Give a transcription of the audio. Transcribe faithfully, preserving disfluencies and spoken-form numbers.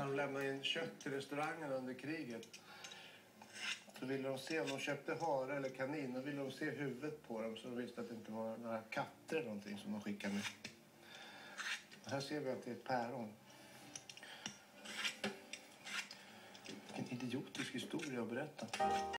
När de lämnade in kött till restaurangen under kriget så ville de se om de köpte hare eller kanin. Då ville de se huvudet på dem så de visste att det inte var några katter eller någonting som de skickade med. Här ser vi att det är ett päron. Vilken idiotisk historia att berätta.